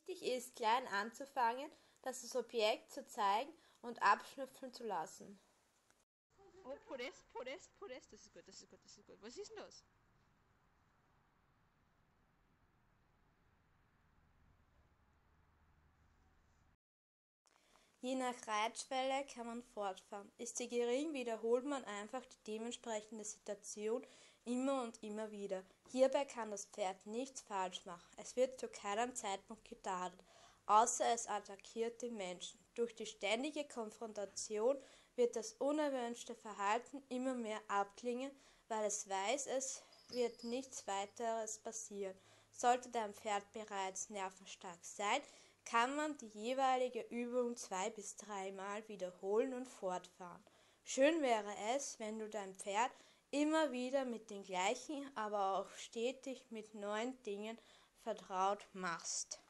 Wichtig ist, klein anzufangen, das Objekt zu zeigen und abschnüffeln zu lassen. Oh, Podest, Podest, Podest. Das ist gut, das ist gut, das ist gut. Was ist denn das? Je nach Reitschwelle kann man fortfahren. Ist sie gering, wiederholt man einfach die dementsprechende Situation immer und immer wieder. Hierbei kann das Pferd nichts falsch machen. Es wird zu keinem Zeitpunkt getadelt, außer es attackiert den Menschen. Durch die ständige Konfrontation wird das unerwünschte Verhalten immer mehr abklingen, weil es weiß, es wird nichts weiteres passieren. Sollte dein Pferd bereits nervenstark sein, kann man die jeweilige Übung 2 bis 3 Mal wiederholen und fortfahren. Schön wäre es, wenn du dein Pferd immer wieder mit den gleichen, aber auch stetig mit neuen Dingen vertraut machst.